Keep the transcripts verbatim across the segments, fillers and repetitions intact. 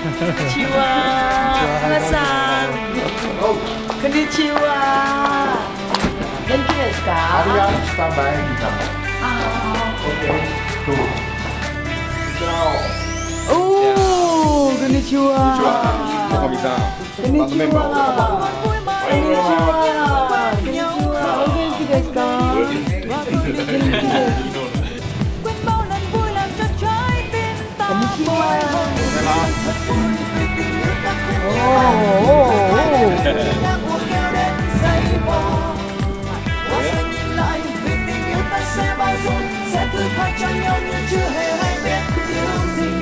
Konnichiwa. Minasan. Konnichiwa. Genki desu ka? Arigato standby di kamu. Ah. Oke. Tuh. Ciao. Oh, konnichiwa. Konnichiwa. Konnichiwa. Konnichiwa. O genki desu ka? Konnichiwa. Oh, oh, oh. Sẽ thử thách cho nhau như chưa hề hay biết điều gì.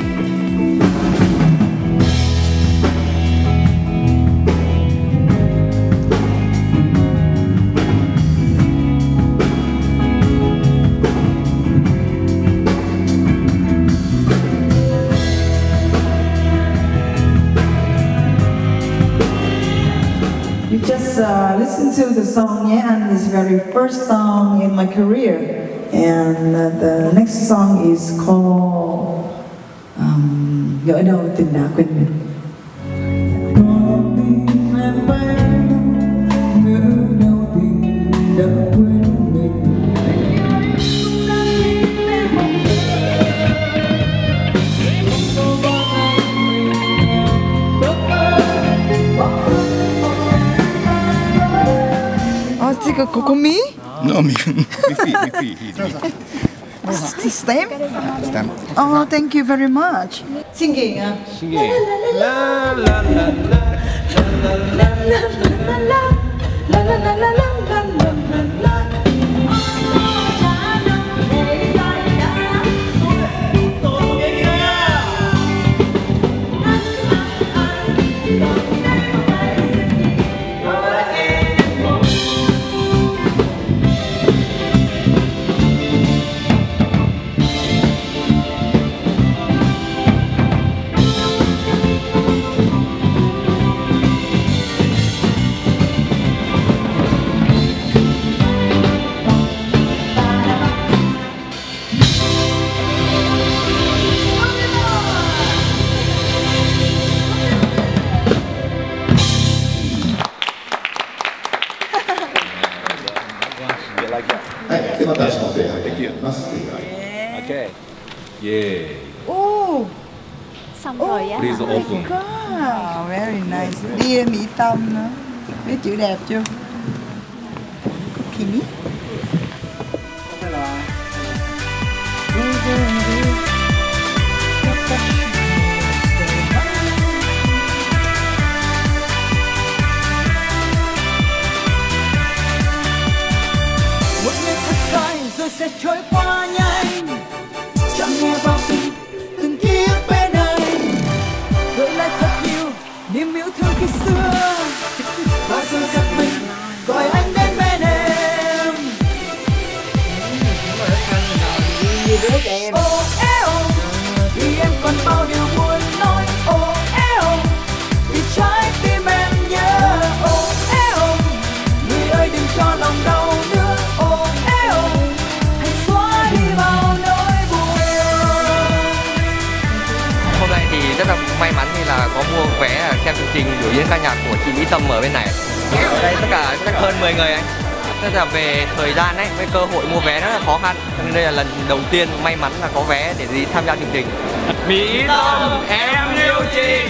You just uh, listen to the song Nhé Anh, is very first song in my career. And uh, the next song is called um, Gỡ đâu tình đã quên mình. Oh, this is Kokomi? No, mi, mi fi, mi fi, mi. Stamp? Stamp. Oh, thank you very much. Singing, ah. Singing. La la la la la la la la la la la la la la la la. Okay. Yeah. Oh. Xong rồi á. Please open. Wow, very nice. Dear Mỹ Tâm nữa. Biết chữ đẹp chưa? Kini. Một ngày thật dài rồi sẽ trôi qua nhanh, chẳng nghe vào tim từng ký ức bên anh, gợi lại thật nhiều niềm yêu thương khi xưa, và rồi giật mình gọi anh đến bên em. Ô eo vì em còn bao điều muốn nói. Ô eo vì trái tim em nhớ. Ô eo người ơi đừng cho lòng đau nữa. Ô eo hãy xóa đi bao nỗi buồn. Hôm nay thì rất là may mắn thì là có mua vé xem chương trình biểu diễn ca nhạc của chị Mỹ Tâm ở bên này. Ở đây tất cả chắc hơn mười người anh. Tức là về thời gian ấy, với cơ hội mua vé rất là khó khăn. Cho nên đây là lần đầu tiên may mắn là có vé để đi tham gia chương trình. Mỹ Tâm, em yêu chị.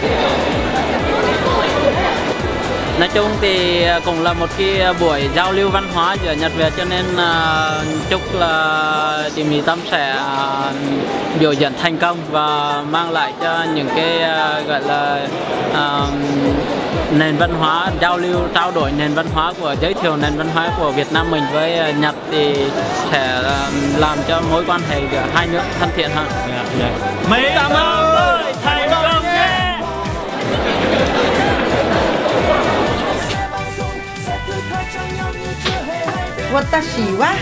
Nói chung thì cũng là một cái buổi giao lưu văn hóa giữa Nhật Việt, cho nên uh, chúc là chị Mỹ Tâm sẽ uh, biểu diễn thành công và mang lại cho những cái uh, gọi là uh, nền văn hóa, giao lưu trao đổi nền văn hóa của giới thiệu nền văn hóa của Việt Nam mình với Nhật thì sẽ uh, làm cho mối quan hệ giữa hai nước thân thiện hơn. Yeah, yeah. Mỹ Tâm ơi, thành công nhé. Watashi wa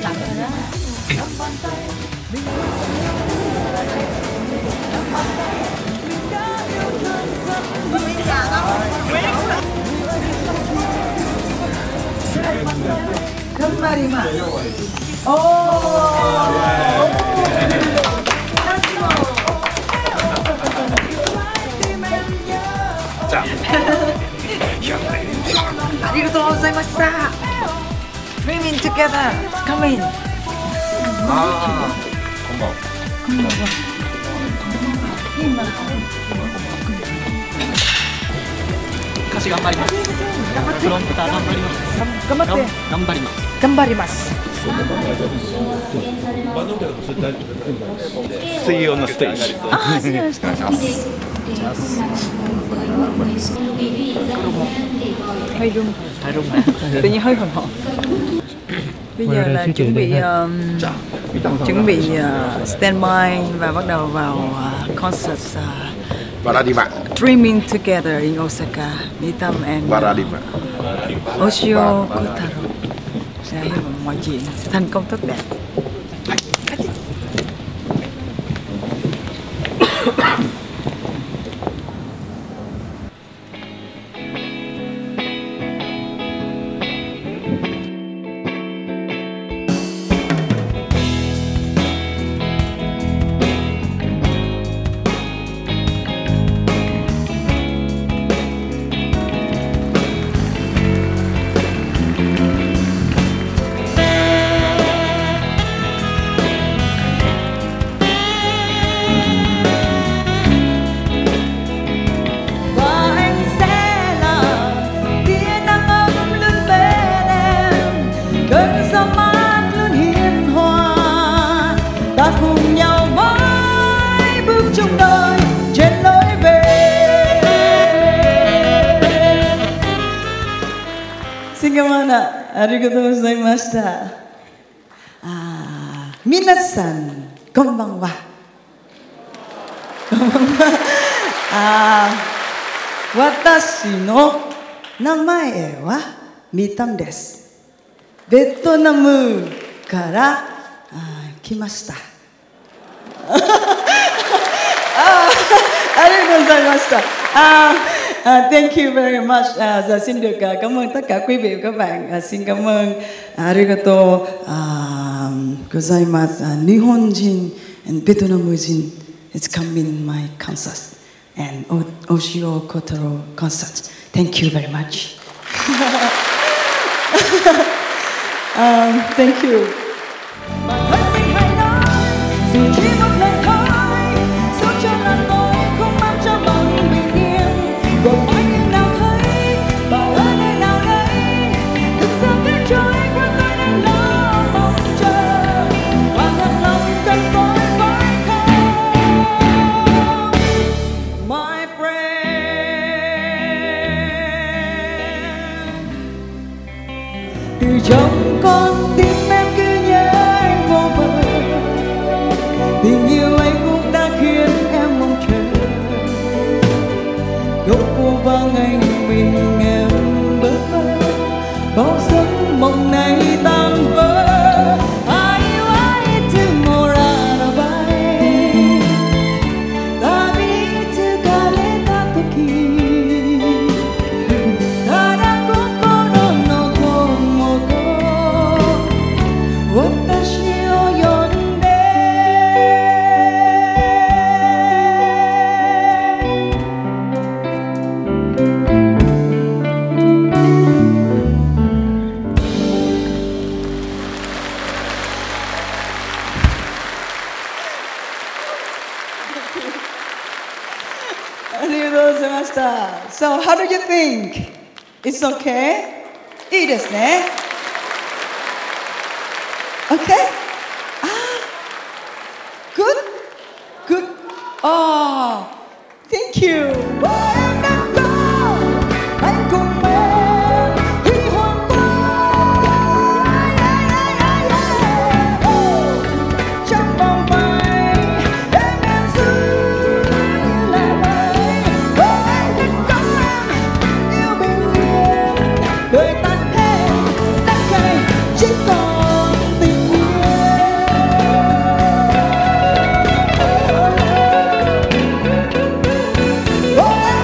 Kammarima. Oh. gozaimashita. Dreaming together. Come in. 아, 고마워. 같이 간발이마스. 그럼 부터 간발이마스. 간발이마스. 간발이마스. 간발이마스. See you on the stage. 아, serious. Hơi run. Hơi run hả? Tự nhiên hơi hồi hộp. Bây giờ là chuẩn bị um, chuẩn bị uh, standby và bắt đầu vào uh, concert uh, Paradima. Dreaming Together in Osaka. Nitam and Paradima. uh, Oshio Kotaro. Dạ, hy vọng mọi chuyện sẽ thành công tốt đẹp. Xin cảm ơn ạ. Arigatou gozaimashita. À, minasan, konbanwa. À, watashi no namae wa Mitam desu. Vietnamu kara uh, kimashita. À, arigatou gozaimashita. À, Uh, thank you very much. Uh, giờ xin được uh, cảm ơn tất cả quý vị và các bạn. Uh, xin cảm ơn arigato uh, gozaimasu. Uh, Nihonjin and Vietnamese is come in my concert and o- Oshio Kotaro concert. Thank you very much. um, thank you. Từ trong con tim em cứ nhớ anh vô bờ, tình yêu anh cũng đã khiến em mong chờ. Góc phố vắng anh mình em bơ vơ, bao giấc mộng này tan vỡ. Ai ai tomorrow bay, tapi tsukareta toki. So how do you think? It's okay? いいですね? Okay? Ah, good? Good? Oh, thank you. Oh,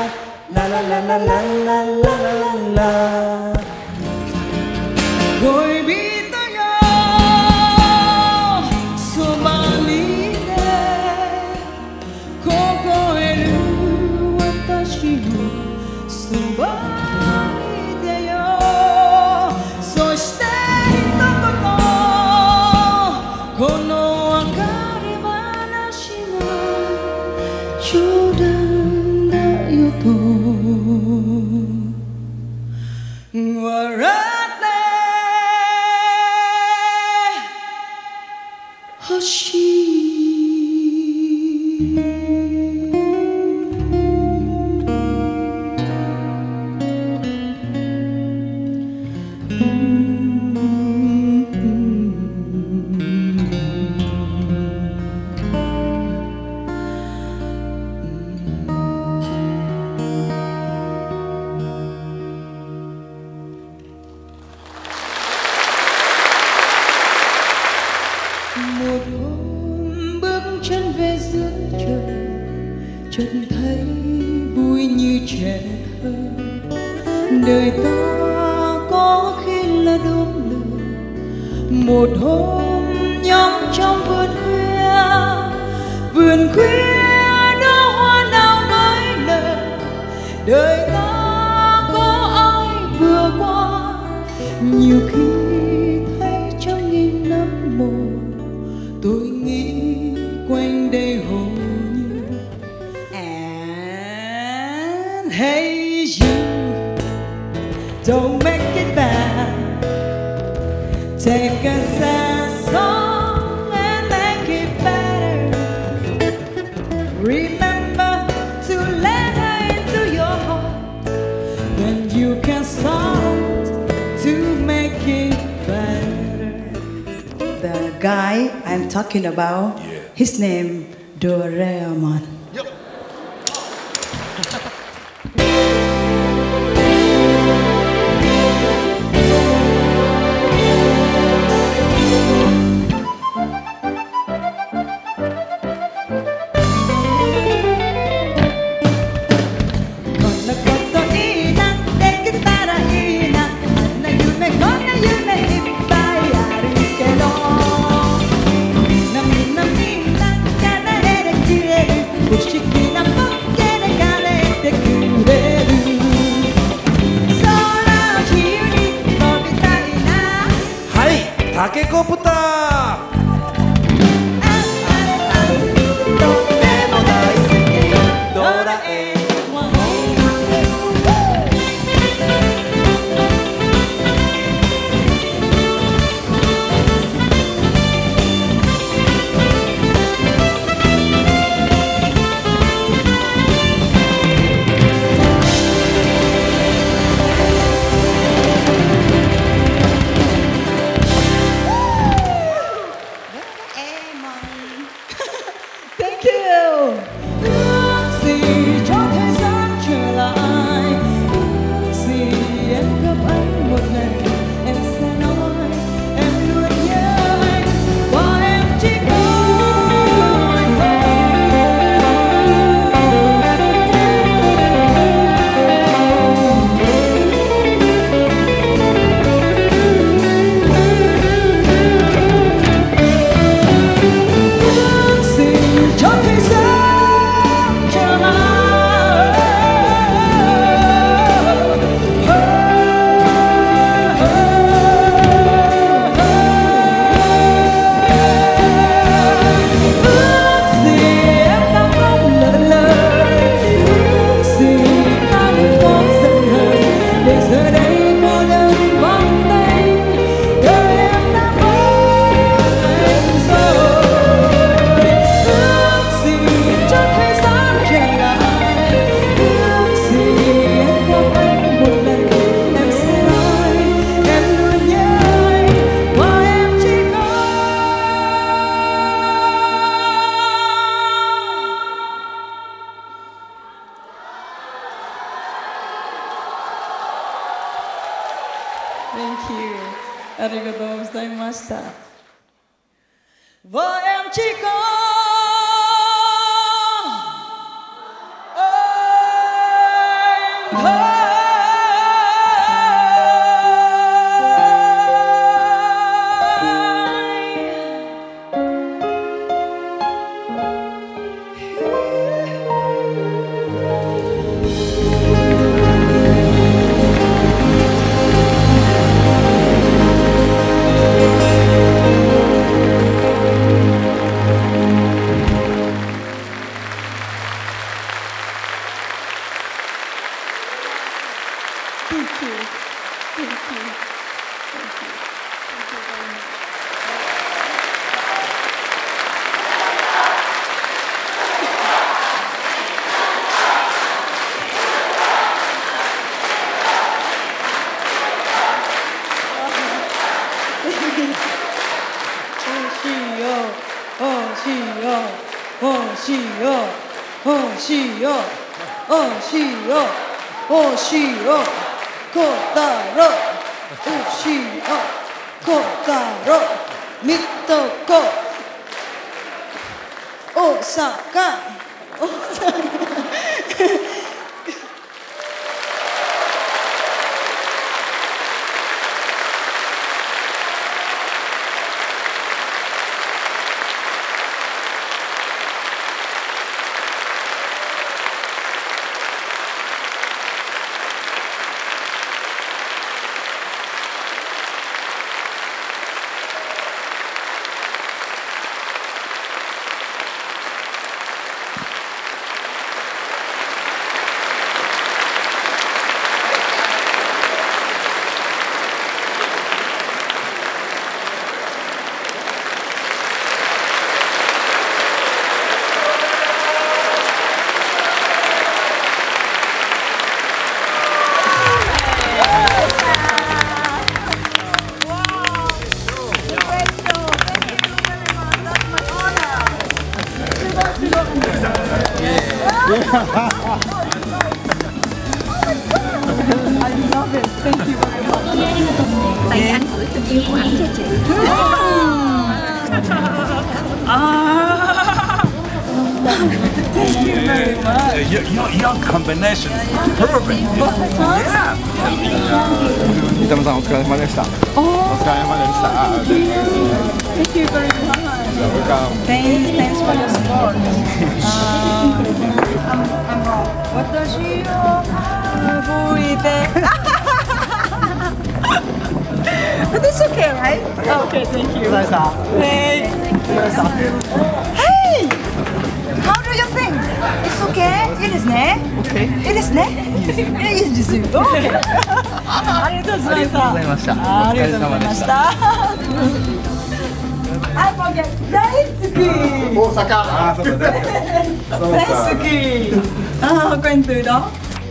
La la la la la la la la la. Koibito yo sobani de kokoeru watashi no sobani de yo. Soshite hitokoto kono akari banashi ga jodan da yo to warate hoshii. Một hôm bước chân về giữa trời, chợt thấy vui như trẻ thơ. Đời ta là đốm lửa. Một hôm nhóm trong vườn khuya, vườn khuya đó hoa nào mới nở. Đời ta có ai vừa qua, nhiều khi thấy trăm nghìn năm một, tôi nghĩ quanh đây hồ như. And hey you, don't make it bad. Take a sad song and make it better. Remember to let her into your heart, then you can start to make it better. The guy I'm talking about, yeah. His name Doraemon. Yep. Thank you. Arigatou gozaimashita. Và em chỉ có anh thôi. Thank you. Thank you. Thank you. Thank you very much. Oh, she, oh, oh, she, oh, oh, she, oh, oh, she, oh, oh, she, oh. Kotaro, Ushio, Kotaro, Mitoko, Osaka, Osaka. love it. Thank you very much. Tại vì anh gửi tình yêu của anh cho chị. Thank you very much. Your, your, your combination is perfect. Yeah. 三田さんお疲れ様でした。お疲れ様でした。 Thank you very much. Thanks, thanks for your support. Uh, I'm, I'm wrong. 私を吹いて But it's okay, right? Okay, thank you. Thanks. Hey! How do you think? It's okay? いいですね? Okay. いいですね? いいですよ. Okay. ありがとうございました。ありがとうございました。I forget. 大好き。大阪。あ、そうだね。大好き。あ、quen từ đó.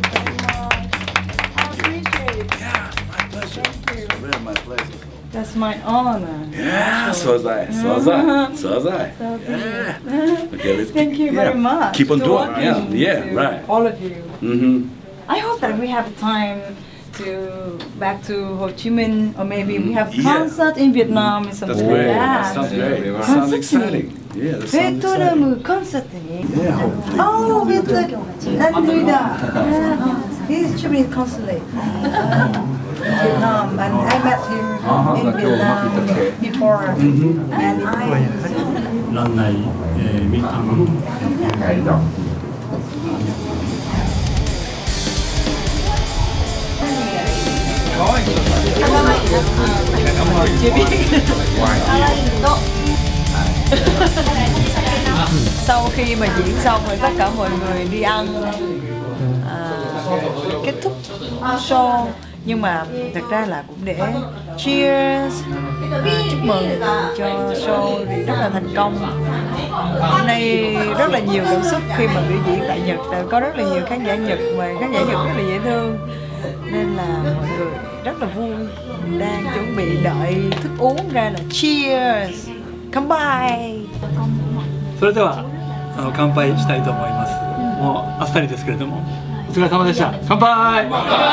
I appreciate it. Yeah, my pleasure. It's really my pleasure. That's my honor. Yeah, so was I. So was I. So was I. Yeah. Okay, let's Thank you yeah. very much. Keep on to doing. working Yeah, yeah, to right. All of you. Mm-hmm. I hope that we have time to back to Ho Chi Minh, or maybe we have Yeah. concert in Vietnam or something That's like great. that. That sounds great. That Concert sounds exciting. Yeah, that sounds exciting. 베트남 concert. Yeah, hopefully. Oh, Vietnam. Nandrida. He's tribute consulate in Vietnam, and I met him in Vietnam before. And I. 欄内、えー、ミーティング。 Sau khi mà diễn xong rồi tất cả mọi người đi ăn, à, kết thúc show, nhưng mà thật ra là cũng để cheers, chúc mừng cho show thì rất là thành công. Hôm nay rất là nhiều cảm xúc khi mà biểu diễn tại Nhật, có rất là nhiều khán giả Nhật và khán giả Nhật rất là dễ thương, nên là mọi người rất là vui. Mình đang chuẩn bị đợi thức uống ra là cheers, come by. それではあの乾杯したいと思います。もうあっさりですけれども、お疲れ様でした。乾杯。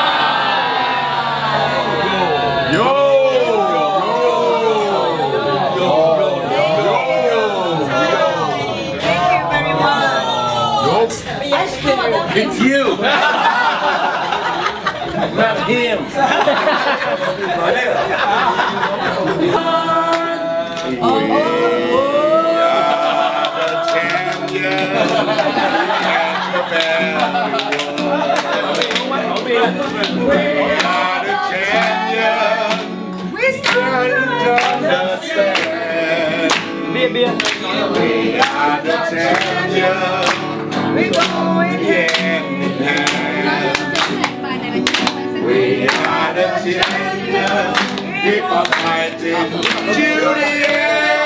It's you! Not him! Bia bia. We are the champions. We going hand in hand. We are the champions. Keep on fighting to the end.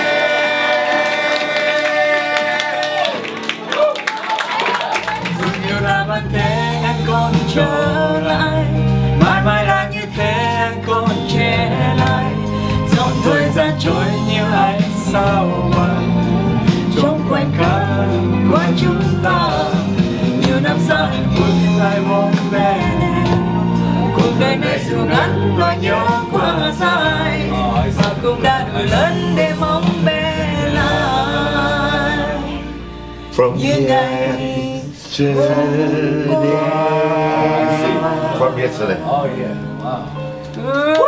Nhiều năm anh thế anh còn trở lại, mãi mãi là như thế anh còn trẻ lại. Dòng thời gian trôi như ánh sao băng trong khoảnh khắc của chúng ta. Nhiều năm sau cuộc lại vòng về, cuộc đời này dù ngắn nỗi nhớ quá dài, và cũng đã đủ lớn để mong về lại. From Những ngày yesterday. From yesterday. Oh yeah. Wow.